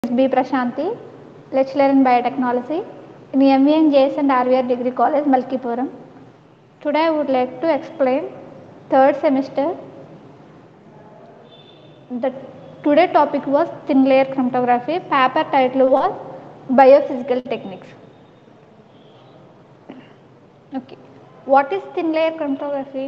B. Prashanti, lecturer in biotechnology in MA and JS and RVR Degree College, Malkipuram. Today I would like to explain third semester. The today topic was thin layer chromatography. Paper title was biophysical techniques. Okay, what is thin layer chromatography?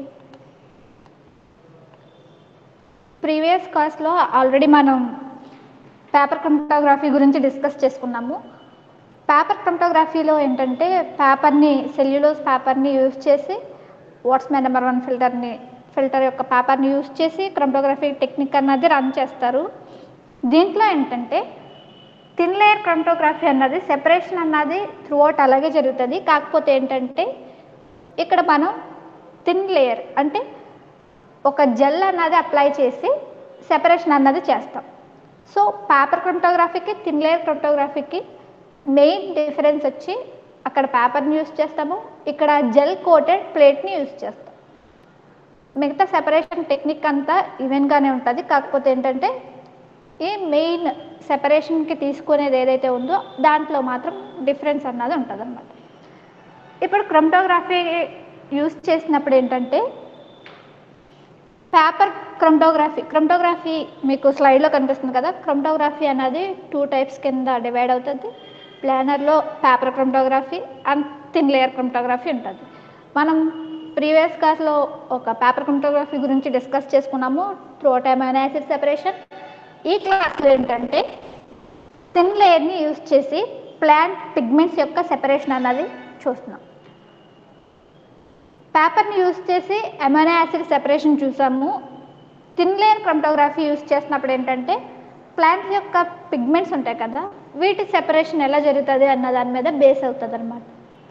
Previous క్లాస్లో already మనం paper chromatography గురించి discuss చేసుకున్నాము. Paper క్రోమటోగ్రఫీలో ఏంటంటే పేపర్ని cellulose పేపర్ని use చేసి వాట్స్మ్యాన్ number 1 filter యొక్క పేపర్ని యూజ్ చేసి క్రోమటోగ్రఫీ టెక్నిక్ అన్నది రన్ చేస్తారు. దీంట్లో ఏంటంటే థిన్ లేయర్ క్రోమటోగ్రఫీ అన్నది సెపరేషన్ అన్నది త్రూఅవుట్ అలాగే జరుగుతుంది. కాకపోతే ఏంటంటే ఇక్కడ మనం థిన్ లేయర్ అంటే ఒక జెల్ అన్నది అప్లై చేసి సెపరేషన్ అన్నది చేస్తాం. సో పేపర్ క్రోమటోగ్రఫీకి థిన్ లేయర్ క్రోమటోగ్రఫీకి మెయిన్ డిఫరెన్స్ వచ్చి అక్కడ పేపర్ని యూజ్ చేస్తాము, ఇక్కడ జెల్ కోటెడ్ ప్లేట్ని యూజ్ చేస్తాం. మిగతా సెపరేషన్ టెక్నిక్ అంతా ఈవెన్గానే ఉంటుంది. కాకపోతే ఏంటంటే ఈ మెయిన్ సెపరేషన్కి తీసుకునేది ఏదైతే ఉందో దాంట్లో మాత్రం డిఫరెన్స్ అన్నది ఉంటుంది అన్నమాట. ఇప్పుడు క్రోమటోగ్రఫీ యూజ్ చేసినప్పుడు ఏంటంటే పేపర్ క్రోమటోగ్రఫీ మీకు స్లైడ్లో కనిపిస్తుంది కదా. క్రోమటోగ్రఫీ అనేది 2 టైప్స్ కింద డివైడ్ అవుతుంది. ప్లానర్లో paper chromatography and thin layer chromatography ఉంటుంది. మనం ప్రీవియస్ క్లాస్లో ఒక పేపర్ క్రోమటోగ్రఫీ గురించి డిస్కస్ చేసుకున్నాము, త్రూఅవుట్ అమైనో యాసిడ్ సెపరేషన్. ఈ క్లాస్లో ఏంటంటే థిన్ లేయర్ని యూజ్ చేసి ప్లాంట్ పిగ్మెంట్స్ యొక్క సెపరేషన్ అన్నది చూస్తున్నాం. పేపర్ని యూజ్ చేసి అమైనో యాసిడ్ సెపరేషన్ చూసాము. థిన్ లేయర్ క్రోమటోగ్రఫీ యూజ్ చేసినప్పుడు ఏంటంటే ప్లాంట్స్ యొక్క పిగ్మెంట్స్ ఉంటాయి కదా, వీటి సెపరేషన్ ఎలా జరుగుతుంది అన్న దాని మీద బేస్ అవుతుంది అన్నమాట.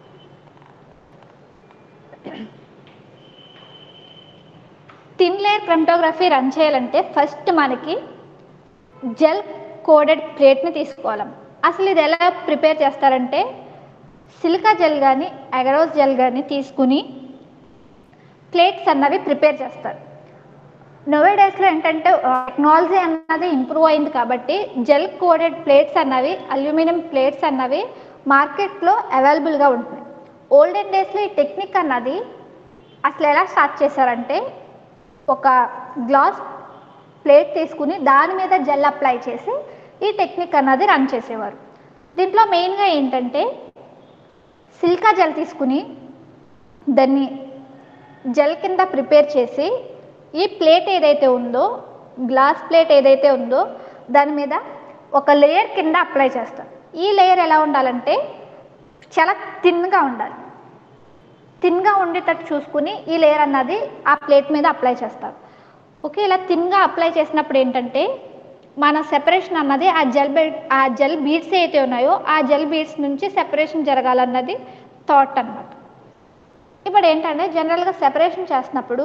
థిన్ లేయర్ క్రోమటోగ్రఫీ రన్ చేయాలంటే ఫస్ట్ మనకి జెల్ కోడెడ్ ప్లేట్ని తీసుకోవాలి. అసలు ఇది ఎలా ప్రిపేర్ చేస్తారంటే సిలికా జెల్ కానీ అగరోస్ జెల్ కానీ తీసుకుని ప్లేట్స్ అన్నవి ప్రిపేర్ చేస్తారు. నోవే డేస్లో ఏంటంటే టెక్నాలజీ అన్నది ఇంప్రూవ్ అయింది కాబట్టి జెల్ కోడెడ్ ప్లేట్స్ అన్నవి అల్యూమినియం ప్లేట్స్ అన్నవి మార్కెట్లో అవైలబుల్గా ఉంటున్నాయి. ఓల్డెన్ డేస్లో ఈ టెక్నిక్ అన్నది అసలు ఎలా స్టార్ట్ చేశారంటే ఒక గ్లాస్ ప్లేట్ తీసుకుని దాని మీద జెల్ అప్లై చేసి ఈ టెక్నిక్ అన్నది రన్ చేసేవారు. దీంట్లో మెయిన్గా ఏంటంటే సిలికా జెల్ తీసుకుని దాన్ని జెల్ కింద ప్రిపేర్ చేసి ఈ ప్లేట్ ఏదైతే ఉందో గ్లాస్ ప్లేట్ ఏదైతే ఉందో దాని మీద ఒక లేయర్ కింద అప్లై చేస్తారు. ఈ లేయర్ ఎలా ఉండాలంటే చాలా థిన్గా ఉండాలి. థిన్గా ఉండేటట్టు చూసుకుని ఈ లేయర్ అన్నది ఆ ప్లేట్ మీద అప్లై చేస్తారు. ఓకే, ఇలా థిన్గా అప్లై చేసినప్పుడు ఏంటంటే మన సెపరేషన్ అన్నది ఆ జెల్ బీడ్స్ ఏవైతే ఉన్నాయో ఆ జెల్ బీడ్స్ నుంచి సెపరేషన్ జరగాలన్నది థాట్ అన్నమాట. ఇప్పుడు ఏంటంటే జనరల్గా సెపరేషన్ చేసినప్పుడు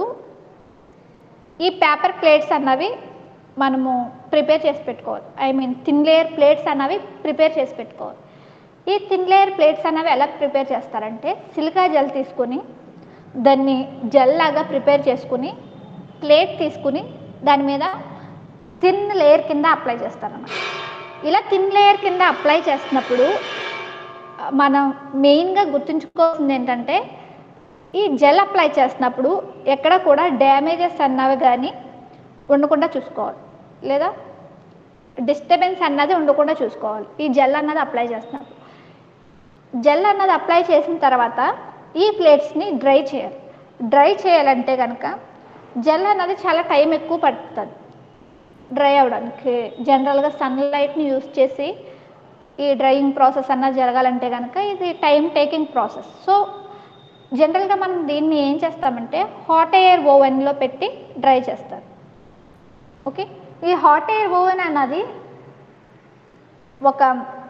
ఈ పేపర్ ప్లేట్స్ అన్నవి మనము ప్రిపేర్ చేసి పెట్టుకోవాలి. థిన్ లేయర్ ప్లేట్స్ అన్నవి ప్రిపేర్ చేసి పెట్టుకోవాలి. ఈ థిన్ లేయర్ ప్లేట్స్ అన్నవి ఎలా ప్రిపేర్ చేస్తారంటే సిలికా జెల్ తీసుకుని దాన్ని జెల్ లాగా ప్రిపేర్ చేసుకుని ప్లేట్ తీసుకుని దాని మీద థిన్ లేయర్ కింద అప్లై చేస్తారన్నమాట. ఇలా థిన్ లేయర్ కింద అప్లై చేస్తున్నప్పుడు మనం మెయిన్గా గుర్తుంచుకోవాల్సింది ఏంటంటే ఈ జెల్ అప్లై చేసినప్పుడు ఎక్కడ కూడా డ్యామేజెస్ అన్నవి కానీ ఉండకుండా చూసుకోవాలి, లేదా డిస్టర్బెన్స్ అన్నది ఉండకుండా చూసుకోవాలి. ఈ జెల్ అన్నది అప్లై చేస్తున్నప్పుడు జెల్ అన్నది అప్లై చేసిన తర్వాత ఈ ప్లేట్స్ని డ్రై చేయాలి. డ్రై చేయాలంటే కనుక జెల్ అన్నది చాలా టైం ఎక్కువ పడుతుంది డ్రై అవ్వడానికి. జనరల్గా సన్లైట్ని యూజ్ చేసి ఈ డ్రైయింగ్ ప్రాసెస్ అన్నది జరగాలంటే కనుక ఇది టైం టేకింగ్ ప్రాసెస్. సో జనరల్గా మనం దీన్ని ఏం చేస్తామంటే హాట్ ఎయిర్ ఓవెన్లో పెట్టి డ్రై చేస్తారు. ఓకే, ఈ హాట్ ఎయిర్ ఓవెన్ అన్నది ఒక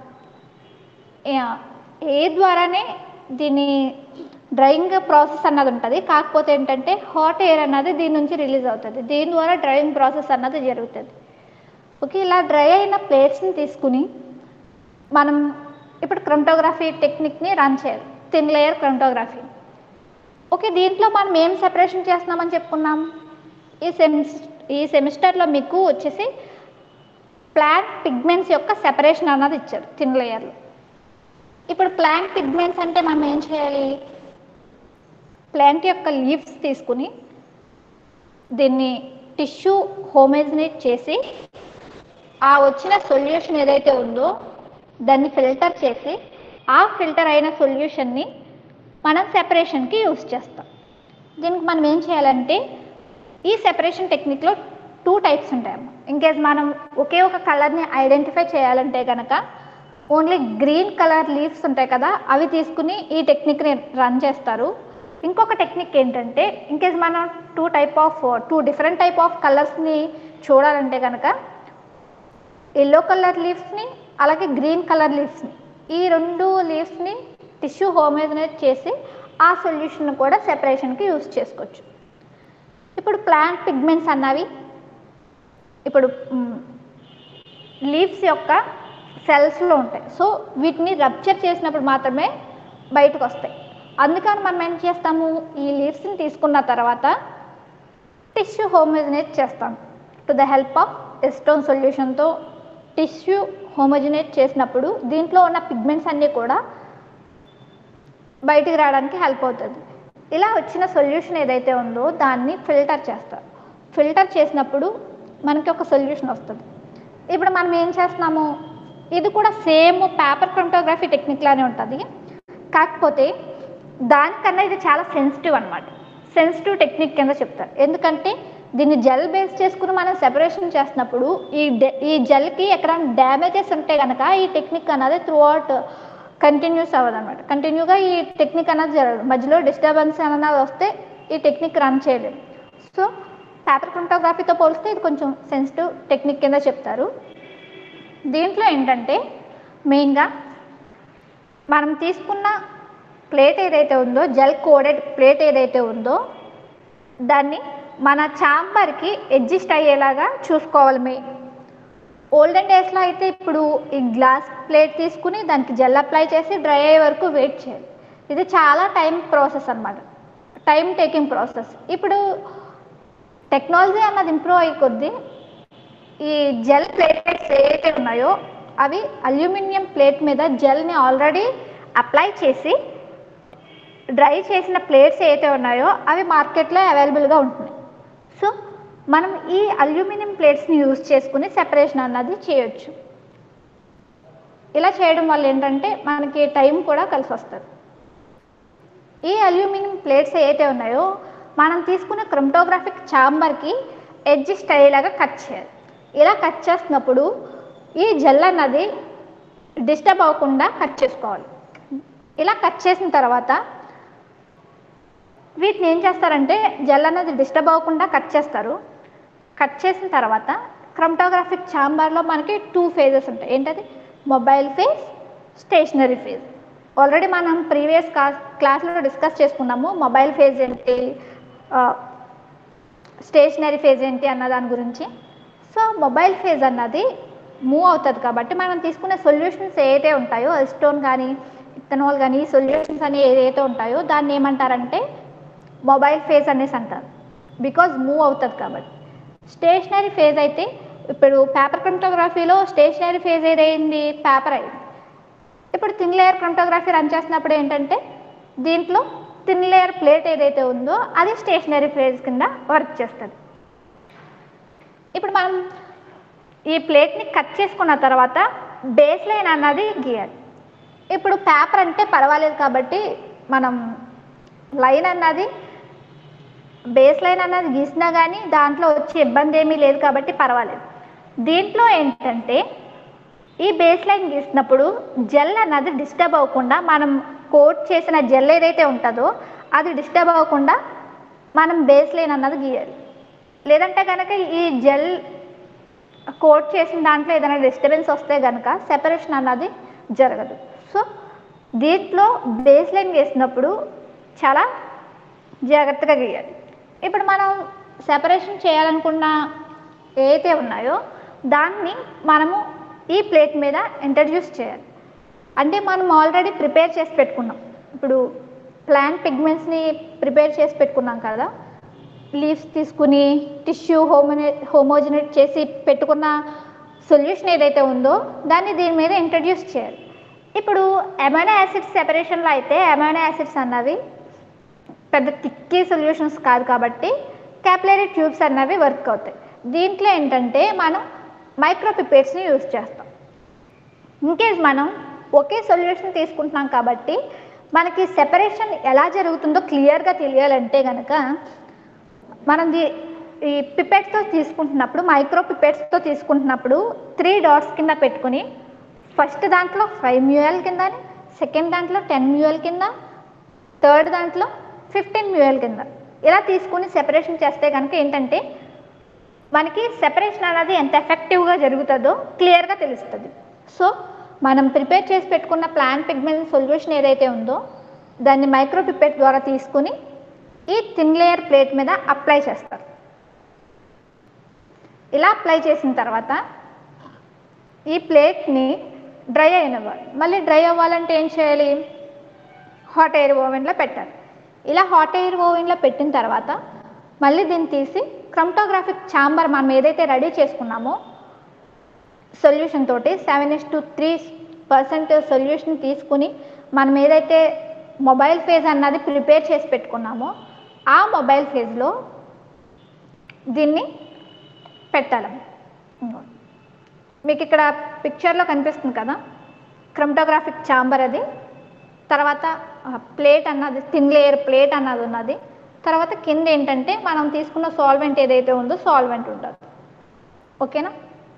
ఎయిర్ ద్వారానే దీని డ్రైయింగ్ ప్రాసెస్ అన్నది ఉంటుంది. కాకపోతే ఏంటంటే హాట్ ఎయిర్ అన్నది దీని నుంచి రిలీజ్ అవుతుంది, దీని ద్వారా డ్రైయింగ్ ప్రాసెస్ అన్నది జరుగుతుంది. ఓకే, ఇలా డ్రై అయిన ప్లేట్స్ని తీసుకుని మనం ఇప్పుడు క్రోమటోగ్రఫీ టెక్నిక్ని రన్ చేయాలి, థిన్ లేయర్ క్రోమటోగ్రఫీ. ఓకే, దీంట్లో మనం ఏం సెపరేషన్ చేస్తున్నామని చెప్పుకున్నాం. ఈ సెమిస్టర్లో మీకు వచ్చేసి ప్లాంట్ పిగ్మెంట్స్ యొక్క సెపరేషన్ అన్నది ఇచ్చారు థిన్ లేయర్లో. ఇప్పుడు ప్లాంట్ పిగ్మెంట్స్ అంటే మనం ఏం చేయాలి, ప్లాంట్ యొక్క లీవ్స్ తీసుకుని దీన్ని టిష్యూ హోమోజనేట్ చేసి ఆ వచ్చిన సొల్యూషన్ ఏదైతే ఉందో దాన్ని ఫిల్టర్ చేసి ఆ ఫిల్టర్ అయిన సొల్యూషన్ని మనం సెపరేషన్కి యూస్ చేస్తాం. దీనికి మనం ఏం చేయాలంటే ఈ సెపరేషన్ టెక్నిక్లో 2 టైప్స్ ఉంటాయమ్మా. ఇన్కేస్ మనం ఒకే ఒక కలర్ని ఐడెంటిఫై చేయాలంటే కనుక ఓన్లీ గ్రీన్ కలర్ లీవ్స్ ఉంటాయి కదా, అవి తీసుకుని ఈ టెక్నిక్ని రన్ చేస్తారు. ఇంకొక టెక్నిక్ ఏంటంటే ఇన్కేస్ మనం 2 డిఫరెంట్ టైప్ ఆఫ్ కలర్స్ని చూడాలంటే కనుక ఎల్లో కలర్ లీవ్స్ని అలాగే గ్రీన్ కలర్ లీవ్స్ని, ఈ 2 లీవ్స్ని టిష్యూ హోమోజనేట్ చేసి ఆ సొల్యూషన్ కూడా సెపరేషన్కి యూస్ చేసుకోవచ్చు. ఇప్పుడు ప్లాంట్ పిగ్మెంట్స్ అన్నవి ఇప్పుడు లీవ్స్ యొక్క సెల్స్లో ఉంటాయి. సో వీటిని రప్చర్ చేసినప్పుడు మాత్రమే బయటకు వస్తాయి. అందుకని మనం ఏం చేస్తాము, ఈ లీవ్స్ని తీసుకున్న తర్వాత టిష్యూ హోమోజనేట్ చేస్తాం. To the help of acetone సొల్యూషన్తో టిష్యూ హోమోజనేట్ చేసినప్పుడు దీంట్లో ఉన్న పిగ్మెంట్స్ అన్నీ కూడా బయటికి రావడానికి హెల్ప్ అవుతుంది. ఇలా వచ్చిన సొల్యూషన్ ఏదైతే ఉందో దాన్ని ఫిల్టర్ చేస్తారు. ఫిల్టర్ చేసినప్పుడు మనకి ఒక సొల్యూషన్ వస్తుంది. ఇప్పుడు మనం ఏం చేస్తున్నాము, ఇది కూడా సేమ్ పేపర్ క్రోమటోగ్రఫీ టెక్నిక్ లానే ఉంటుంది, కాకపోతే దానికన్నా ఇది చాలా సెన్సిటివ్ అనమాట. సెన్సిటివ్ టెక్నిక్ కింద చెప్తారు. ఎందుకంటే దీన్ని జెల్ బేస్ చేసుకుని మనం సెపరేషన్ చేసినప్పుడు ఈ జెల్కి ఎక్కడైనా డ్యామేజెస్ ఉంటే కనుక ఈ టెక్నిక్ అన్నది త్రూ అవుట్ కంటిన్యూస్ అవ్వదు అనమాట. కంటిన్యూగా ఈ టెక్నిక్ అన్నది జరగదు. మధ్యలో డిస్టర్బెన్స్ అన్నది వస్తే ఈ టెక్నిక్ రన్ చేయలేము. సో పేపర్ క్రోమటోగ్రఫీతో పోలిస్తే ఇది కొంచెం సెన్సిటివ్ టెక్నిక్ కింద చెప్తారు. దీంట్లో ఏంటంటే మెయిన్గా మనం తీసుకున్న ప్లేట్ ఏదైతే ఉందో, జెల్ కోడెడ్ ప్లేట్ ఏదైతే ఉందో దాన్ని మన ఛాంబర్కి అడ్జస్ట్ అయ్యేలాగా చూసుకోవాలి. ఓల్డెన్ డేస్లో అయితే ఇప్పుడు ఈ గ్లాస్ ప్లేట్ తీసుకుని దానికి జెల్ అప్లై చేసి డ్రై అయ్యే వరకు వెయిట్ చేయాలి. ఇది చాలా టైం ప్రాసెస్ అనమాట, టైం టేకింగ్ ప్రాసెస్. ఇప్పుడు టెక్నాలజీ అన్నది ఇంప్రూవ్ అయ్యే కొద్దీ ఈ జెల్ ప్లేట్స్ ఏవైతే ఉన్నాయో అవి అల్యూమినియం ప్లేట్ మీద జెల్ని ఆల్రెడీ అప్లై చేసి డ్రై చేసిన ప్లేట్స్ ఏవైతే ఉన్నాయో అవి మార్కెట్లో అవైలబుల్గా ఉంటున్నాయి. సో మనం ఈ అల్యూమినియం ప్లేట్స్ని యూజ్ చేసుకుని సెపరేషన్ అన్నది చేయొచ్చు. ఇలా చేయడం వల్ల ఏంటంటే మనకి టైం కూడా కలిసి వస్తుంది. ఈ అల్యూమినియం ప్లేట్స్ ఏవైతే ఉన్నాయో మనం తీసుకునే క్రోమటోగ్రాఫిక్ ఛాంబర్కి అడ్జస్ట్ అయ్యేలాగా కట్ చేయాలి. ఇలా కట్ చేస్తున్నప్పుడు ఈ జెల్ అన్నది డిస్టర్బ్ అవ్వకుండా కట్ చేసుకోవాలి. ఇలా కట్ చేసిన తర్వాత వీటిని ఏం చేస్తారంటే జెల్ అన్నది డిస్టర్బ్ అవ్వకుండా కట్ చేస్తారు. కట్ చేసిన తర్వాత క్రోమటోగ్రాఫిక్ ఛాంబర్లో మనకి 2 ఫేజెస్ ఉంటాయి. ఏంటది, mobile phase, stationary phase. Already మనం ప్రీవియస్ క్లాస్లో డిస్కస్ చేసుకున్నాము మొబైల్ ఫేజ్ ఏంటి, స్టేషనరీ ఫేజ్ ఏంటి అన్న దాని గురించి. సో మొబైల్ ఫేజ్ అన్నది మూవ్ అవుతుంది కాబట్టి మనం తీసుకునే సొల్యూషన్స్ ఏదైతే ఉంటాయో ఎస్టోన్ కానీ ఇథనాల్ కానీ ఈ సొల్యూషన్స్ అని ఏదైతే ఉంటాయో దాన్ని ఏమంటారంటే మొబైల్ ఫేజ్ అనేసి అంటారు, బికాజ్ మూవ్ అవుతుంది కాబట్టి. స్టేషనరీ ఫేజ్ అయితే ఇప్పుడు పేపర్ క్రోమటోగ్రఫీలో స్టేషనరీ ఫేజ్ ఏదైంది, పేపర్ అయింది. ఇప్పుడు థిన్ లేయర్ క్రోమటోగ్రఫీ రన్ చేసినప్పుడు ఏంటంటే దీంట్లో థిన్ లేయర్ ప్లేట్ ఏదైతే ఉందో అది స్టేషనరీ ఫేజ్ కింద వర్క్ చేస్తుంది. ఇప్పుడు మనం ఈ ప్లేట్ని కట్ చేసుకున్న తర్వాత బేస్ లైన్ అన్నది గీయాలి. ఇప్పుడు పేపర్ అంటే పర్వాలేదు కాబట్టి మనం లైన్ అన్నది బేస్ లైన్ అన్నది గీసినా కానీ దాంట్లో వచ్చే ఇబ్బంది ఏమీ లేదు కాబట్టి పర్వాలేదు. దీంట్లో ఏంటంటే ఈ బేస్ లైన్ గీసినప్పుడు జెల్ అన్నది డిస్టర్బ్ అవ్వకుండా మనం కోట్ చేసిన జెల్ ఏదైతే ఉంటుందో అది డిస్టర్బ్ అవ్వకుండా మనం బేస్ లైన్ అన్నది గీయాలి. లేదంటే కనుక ఈ జెల్ కోట్ చేసిన దాంట్లో ఏదైనా డిస్టర్బెన్స్ వస్తే కనుక సెపరేషన్ అన్నది జరగదు. సో దీంట్లో బేస్ లైన్ వేసినప్పుడు చాలా జాగ్రత్తగా గీయాలి. ఇప్పుడు మనం సెపరేషన్ చేయాలనుకున్న ఏవైతే ఉన్నాయో దాన్ని మనము ఈ ప్లేట్ మీద ఇంట్రడ్యూస్ చేయాలి. అంటే మనం ఆల్రెడీ ప్రిపేర్ చేసి పెట్టుకున్నాం. ఇప్పుడు ప్లాంట్ పిగ్మెంట్స్ని ప్రిపేర్ చేసి పెట్టుకున్నాం కదా, లీవ్స్ తీసుకుని టిష్యూ హోమోజనేట్ చేసి పెట్టుకున్న సొల్యూషన్ ఏదైతే ఉందో దాన్ని దీని మీద ఇంట్రడ్యూస్ చేయాలి. ఇప్పుడు అమైనో యాసిడ్స్ సెపరేషన్లో అయితే అమైనో యాసిడ్స్ అన్నవి పెద్ద థిక్కీ సొల్యూషన్స్ కాదు కాబట్టి క్యాపిలరీ ట్యూబ్స్ అన్నవి వర్క్ అవుతాయి. దీంట్లో ఏంటంటే మనం మైక్రోపిపేట్స్ని యూజ్ చేస్తాం. ఇన్కేస్ మనం ఒకే సొల్యూషన్ తీసుకుంటున్నాం కాబట్టి మనకి సెపరేషన్ ఎలా జరుగుతుందో క్లియర్గా తెలియాలంటే కనుక మనం ఈ పిపెట్స్తో తీసుకుంటున్నప్పుడు మైక్రో పిపెట్స్తో తీసుకుంటున్నప్పుడు 3 డాట్స్ కింద పెట్టుకుని ఫస్ట్ దాంట్లో 5 ml కింద, సెకండ్ దాంట్లో 10 ml కింద, థర్డ్ దాంట్లో 15 ml కింద ఇలా తీసుకుని సెపరేషన్ చేస్తే కనుక ఏంటంటే మనకి సెపరేషన్ అనేది ఎంత ఎఫెక్టివ్గా జరుగుతుందో క్లియర్గా తెలుస్తుంది. సో మనం ప్రిపేర్ చేసి పెట్టుకున్న ప్లాంట్ పిగ్మెంట్ సొల్యూషన్ ఏదైతే ఉందో దాన్ని మైక్రో పిపెట్ ద్వారా తీసుకుని ఈ థిన్ లేయర్ ప్లేట్ మీద అప్లై చేస్తారు. ఇలా అప్లై చేసిన తర్వాత ఈ ప్లేట్ని డ్రై అయినవ్వాలి. మళ్ళీ డ్రై అవ్వాలంటే ఏం చేయాలి? హాట్ ఎయిర్ ఓవెన్లో పెట్టాలి. ఇలా హాట్ ఎయిర్ ఓవెన్లో పెట్టిన తర్వాత మళ్ళీ దీన్ని తీసి క్రొమాటోగ్రాఫిక్ ఛాంబర్ మనం ఏదైతే రెడీ చేసుకున్నామో సొల్యూషన్ తోటి 7:3% సొల్యూషన్ తీసుకుని మనం ఏదైతే మొబైల్ ఫేజ్ అన్నది ప్రిపేర్ చేసి పెట్టుకున్నామో ఆ మొబైల్ ఫేజ్లో దీన్ని పెట్టాలి. మీకు ఇక్కడ పిక్చర్లో కనిపిస్తుంది కదా క్రొమాటోగ్రాఫిక్ ఛాంబర్ అది, తర్వాత ప్లేట్ అన్నది థిన్ లేయర్ ప్లేట్ అన్నది ఉన్నది, తర్వాత కింద ఏంటంటే మనం తీసుకున్న సాల్వెంట్ ఏదైతే ఉందో సాల్వెంట్ ఉంటుంది. ఓకేనా?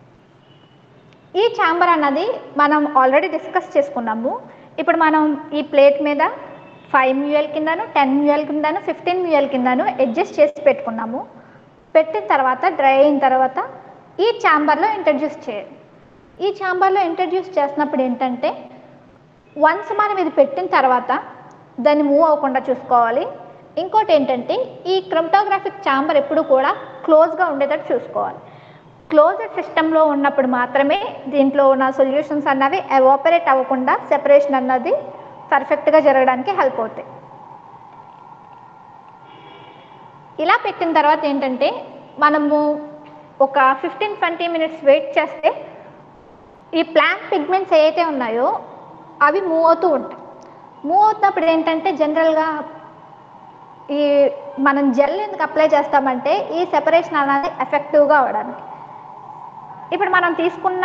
ఈ ఛాంబర్ అన్నది మనం ఆల్రెడీ డిస్కస్ చేసుకున్నాము. ఇప్పుడు మనం ఈ ప్లేట్ మీద 5 ml కిందను, 10 ml కిందను, 15 ml కిందను అడ్జస్ట్ చేసి పెట్టుకున్నాము. పెట్టిన తర్వాత డ్రై అయిన తర్వాత ఈ ఛాంబర్లో ఇంట్రడ్యూస్ చేయాలి. ఈ ఛాంబర్లో ఇంట్రడ్యూస్ చేసినప్పుడు ఏంటంటే వన్స్ మనం ఇది పెట్టిన తర్వాత దాన్ని మూవ్ అవ్వకుండా చూసుకోవాలి. ఇంకోటి ఏంటంటే ఈ క్రొమాటోగ్రాఫిక్ ఛాంబర్ ఎప్పుడు కూడా క్లోజ్గా ఉండేటట్టు చూసుకోవాలి. క్లోజ్డ్ సిస్టంలో ఉన్నప్పుడు మాత్రమే దీంట్లో ఉన్న సొల్యూషన్స్ అన్నవి ఎవాపరేట్ అవ్వకుండా సెపరేషన్ అన్నది పర్ఫెక్ట్గా జరగడానికి హెల్ప్ అవుతాయి. ఇలా పెట్టిన తర్వాత ఏంటంటే మనము ఒక 15-20 minutes వెయిట్ చేస్తే ఈ ప్లాంట్ పిగ్మెంట్స్ ఏవైతే ఉన్నాయో అవి మూవ్ అవుతూ ఉంటాయి. మూవ్ అవుతున్నప్పుడు ఏంటంటే జనరల్గా ఈ మనం జెల్ ఎందుకు అప్లై చేస్తామంటే ఈ సెపరేషన్ అనేది ఎఫెక్టివ్గా అవ్వడానికి. ఇప్పుడు మనం తీసుకున్న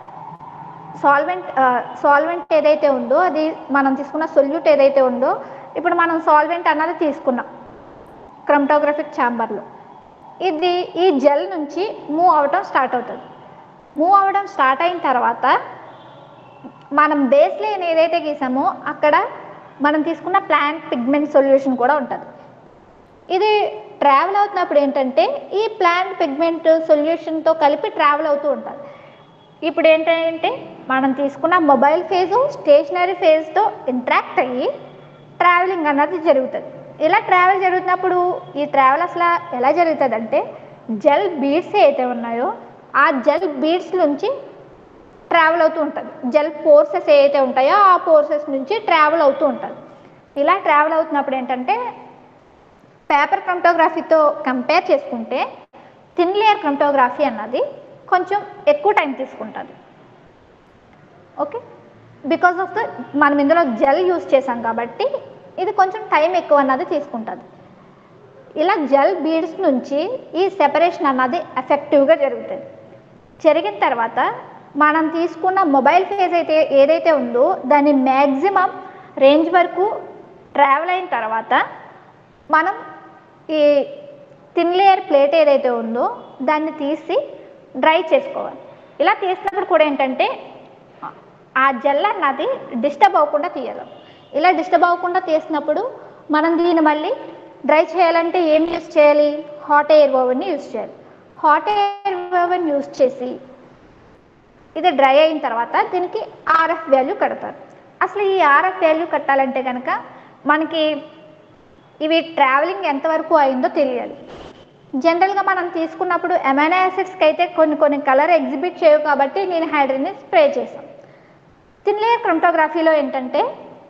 సాల్వెంట్ ఏదైతే ఉందో అది మనం తీసుకున్న సొల్యూట్ ఏదైతే ఉందో ఇప్పుడు మనం సాల్వెంట్ అన్నది తీసుకున్నాం క్రొమాటోగ్రాఫిక్ ఛాంబర్లో. ఇది ఈ జెల్ నుంచి మూవ్ అవ్వడం స్టార్ట్ అవుతుంది. మూవ్ అవ్వడం స్టార్ట్ అయిన తర్వాత మనం బేస్ లైన్ ఏదైతే గీసామో అక్కడ మనం తీసుకున్న ప్లాంట్ పిగ్మెంట్ సొల్యూషన్ కూడా ఉంటుంది. ఇది ట్రావెల్ అవుతున్నప్పుడు ఏంటంటే ఈ ప్లాంట్ పిగ్మెంట్ సొల్యూషన్తో కలిపి ట్రావెల్ అవుతూ ఉంటుంది. ఇప్పుడు ఏంటంటే మనం తీసుకున్న మొబైల్ ఫేజు స్టేషనరీ ఫేజ్తో ఇంట్రాక్ట్ అయ్యి ట్రావెలింగ్ అన్నది జరుగుతుంది. ఇలా ట్రావెల్ జరుగుతున్నప్పుడు ఈ ట్రావెల్ అసలు ఎలా జరుగుతుంది అంటే జెల్ బీడ్స్ అయితే ఉన్నాయో ఆ జెల్ బీడ్స్ నుంచి ట్రావెల్ అవుతూ ఉంటుంది. జెల్ పోర్సెస్ ఏవైతే ఉంటాయో ఆ పోర్సెస్ నుంచి ట్రావెల్ అవుతూ ఉంటుంది. ఇలా ట్రావెల్ అవుతున్నప్పుడు ఏంటంటే పేపర్ క్రొమాటోగ్రఫీతో కంపేర్ చేసుకుంటే థిన్ లేయర్ క్రొమాటోగ్రఫీ అన్నది కొంచెం ఎక్కువ టైం తీసుకుంటుంది. ఓకే, బికాస్ ఆఫ్ మనం ఇందులో జెల్ యూజ్ చేసాం కాబట్టి ఇది కొంచెం టైం ఎక్కువ అన్నది తీసుకుంటుంది. ఇలా జెల్ బీడ్స్ నుంచి ఈ సెపరేషన్ అన్నది ఎఫెక్టివ్గా జరుగుతుంది. జరిగిన తర్వాత మనం తీసుకున్న మొబైల్ ఫేజ్ అయితే ఏదైతే ఉందో దాని మ్యాక్సిమం రేంజ్ వరకు ట్రావెల్ అయిన తర్వాత మనం ఈ థిన్ లేయర్ ప్లేట్ ఏదైతే ఉందో దాన్ని తీసి డ్రై చేసుకోవాలి. ఇలా తీసినప్పుడు కూడా ఏంటంటే ఆ జెల్ అన్నది డిస్టర్బ్ అవ్వకుండా తీయాలి. ఇలా డిస్టర్బ్ అవ్వకుండా తీసినప్పుడు మనం దీన్ని మళ్ళీ డ్రై చేయాలంటే ఏం యూజ్ చేయాలి? హాట్ ఎయిర్ ఓవెన్ని యూజ్ చేయాలి. హాట్ ఎయిర్ ఓవెన్ యూజ్ చేసి ఇది డ్రై అయిన తర్వాత దీనికి RF వాల్యూ కడతారు. అసలు ఈ RF వాల్యూ కట్టాలంటే కనుక మనకి ఇవి ట్రావెలింగ్ ఎంతవరకు అయిందో తెలియాలి. జనరల్గా మనం తీసుకున్నప్పుడు అమైనో యాసిడ్స్కి అయితే కొన్ని కలర్ ఎగ్జిబిట్ చేయవు కాబట్టి నేను హైడ్రోజన్ని స్ప్రే చేశాను. థిన్ లేయర్ క్రొమాటోగ్రఫీలో ఏంటంటే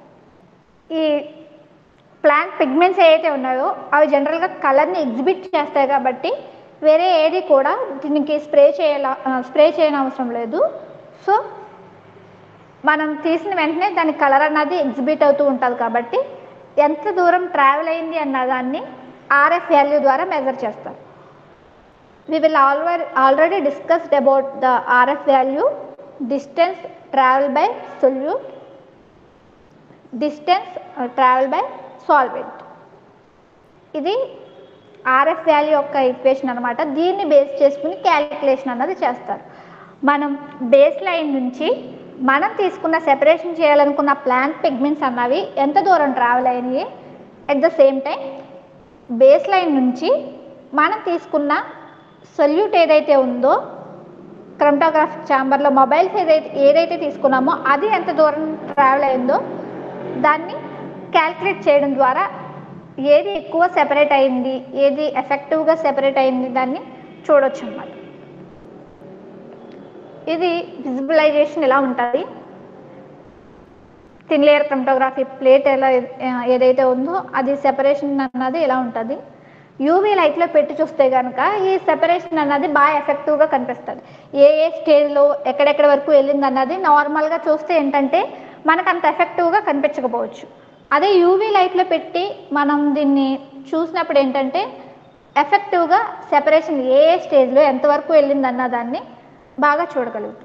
ఈ ప్లాంట్ పిగ్మెంట్స్ ఏవైతే ఉన్నాయో అవి జనరల్గా కలర్ని ఎగ్జిబిట్ చేస్తాయి కాబట్టి వేరే ఏది కూడా దీనికి స్ప్రే చేయని అవసరం లేదు. సో మనం తీసిన వెంటనే దాని కలర్ అన్నది ఎగ్జిబిట్ అవుతూ ఉంటుంది కాబట్టి ఎంత దూరం ట్రావెల్ అయింది అన్నదాన్ని ఆర్ఎఫ్ వాల్యూ ద్వారా మెజర్ చేస్తారు. We will already discussed about the RF value, distance traveled by solute, distance traveled by solvent. ఇది RF వాల్యూ యొక్క ఈక్వేషన్ అనమాట. దీన్ని బేస్ చేసుకుని క్యాలిక్యులేషన్ అన్నది చేస్తారు. మనం బేస్ లైన్ నుంచి మనం తీసుకున్న సెపరేషన్ చేయాలనుకున్న ప్లాంట్ పిగ్మెంట్స్ అన్నవి ఎంత దూరం ట్రావెల్ అయినాయి, at the same time base line నుంచి మనం తీసుకున్న సొల్యూట్ ఏదైతే ఉందో క్రోమటోగ్రాఫిక్ ఛాంబర్లో మొబైల్స్ ఏదైతే తీసుకున్నామో అది ఎంత దూరం ట్రావెల్ అయిందో దాన్ని క్యాల్కులేట్ చేయడం ద్వారా ఏది ఎక్కువ సెపరేట్ అయింది, ఏది ఎఫెక్టివ్గా సెపరేట్ అయింది దాన్ని చూడొచ్చు అన్నమాట. ఇది విజువలైజేషన్ ఇలా ఉంటుంది. థిన్ లేయర్ క్రోమటోగ్రఫీ ప్లేట్ ఏదైతే ఉందో అది సెపరేషన్ అన్నది ఇలా ఉంటుంది. యూవీ లైట్లో పెట్టి చూస్తే కనుక ఈ సెపరేషన్ అన్నది బాగా ఎఫెక్టివ్గా కనిపిస్తుంది. ఏ స్టేజ్లో ఎక్కడెక్కడ వరకు వెళ్ళింది అన్నది నార్మల్గా చూస్తే ఏంటంటే మనకు అంత ఎఫెక్టివ్గా కనిపించకపోవచ్చు. అదే యూవీ లైట్లో పెట్టి మనం దీన్ని చూసినప్పుడు ఏంటంటే ఎఫెక్టివ్గా సెపరేషన్ ఏ స్టేజ్లో ఎంతవరకు వెళ్ళింది అన్నదాన్ని బాగా చూడగలుగుతాం.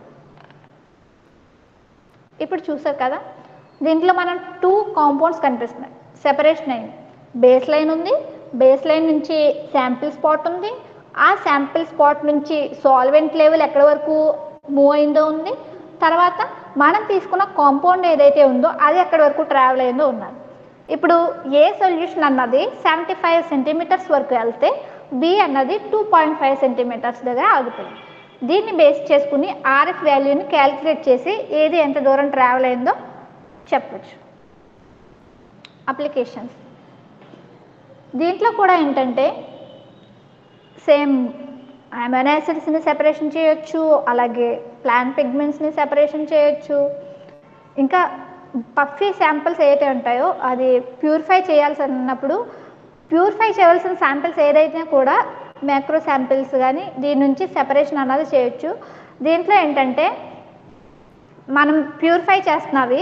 ఇప్పుడు చూసారు కదా, దీంట్లో మనం 2 కాంపౌండ్స్ కనిపిస్తున్నాయి. సెపరేషన్ అయింది, బేస్ లైన్ ఉంది, బేస్ లైన్ నుంచి శాంపిల్ స్పాట్ ఉంది, ఆ శాంపిల్ స్పాట్ నుంచి సాల్వెంట్ లెవెల్ ఎక్కడి వరకు మూవ్ అయిందో ఉంది, తర్వాత మనం తీసుకున్న కాంపౌండ్ ఏదైతే ఉందో అది ఎక్కడి వరకు ట్రావెల్ అయిందో ఉన్నది. ఇప్పుడు ఏ సొల్యూషన్ అన్నది 75 సెంటీమీటర్స్ వరకు వెళ్తే బి అన్నది 2.5 సెంటీమీటర్స్ దగ్గర ఆగుతుంది. దీన్ని బేస్ చేసుకుని ఆర్ఎఫ్ వాల్యూని క్యాలిక్యులేట్ చేసి ఏది ఎంత దూరం ట్రావెల్ అయిందో చెప్పచ్చు. అప్లికేషన్స్ దీంట్లో కూడా ఏంటంటే సేమ్ అమైనో యాసిడ్స్ని సెపరేషన్ చేయొచ్చు, అలాగే ప్లాంట్ పిగ్మెంట్స్ని సెపరేషన్ చేయొచ్చు. ఇంకా పఫీ శాంపిల్స్ ఏదైతే ఉంటాయో అది ప్యూరిఫై చేయాల్సి అన్నప్పుడు ప్యూరిఫై చేయాల్సిన శాంపిల్స్ ఏదైతే కూడా మైక్రో శాంపిల్స్ కానీ దీని నుంచి సెపరేషన్ అన్నది చేయొచ్చు. దీంట్లో ఏంటంటే మనం ప్యూరిఫై చేస్తున్నవి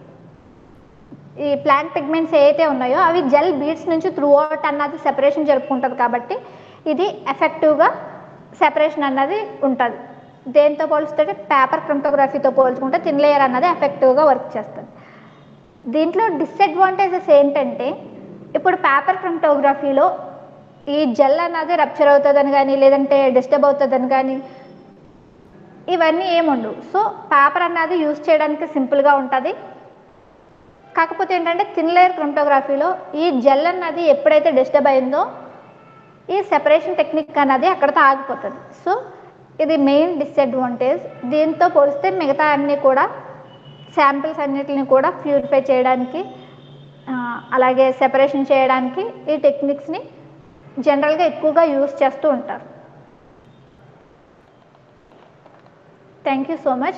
ఈ ప్లాంట్ పిగ్మెంట్స్ ఏవైతే ఉన్నాయో అవి జెల్ బీడ్స్ నుంచి త్రూ అవుట్ అన్నది సెపరేషన్ జరుపుకుంటుంది కాబట్టి ఇది ఎఫెక్టివ్గా సెపరేషన్ అన్నది ఉంటుంది. దేంతో పోల్చుకుంటే పేపర్ క్రోమటోగ్రఫీతో పోల్చుకుంటే థిన్ లేయర్ అన్నది ఎఫెక్టివ్గా వర్క్ చేస్తుంది. దీంట్లో డిసడ్వాంటేజెస్ ఏంటంటే ఇప్పుడు పేపర్ క్రోమటోగ్రఫీలో ఈ జెల్ అన్నది రప్చర్ అవుతుందని కానీ లేదంటే డిస్టర్బ్ అవుతుందని కానీ ఇవన్నీ ఏముండవు. సో పేపర్ అన్నది యూజ్ చేయడానికి సింపుల్గా ఉంటుంది. కాకపోతే ఏంటంటే థిన్ లేయర్ క్రోమటోగ్రఫీలో ఈ జెల్ అన్నది ఎప్పుడైతే డిస్టర్బ్ అయిందో ఈ సెపరేషన్ టెక్నిక్ అన్నది అక్కడితో ఆగిపోతుంది. సో ఇది మెయిన్ డిసడ్వాంటేజ్. దీంతో పోలిస్తే మిగతా అన్నీ కూడా శాంపిల్స్ అన్నిటిని కూడా ప్యూరిఫై చేయడానికి అలాగే సెపరేషన్ చేయడానికి ఈ టెక్నిక్స్ని జనరల్గా ఎక్కువగా యూజ్ చేస్తూ ఉంటారు. Thank you so much.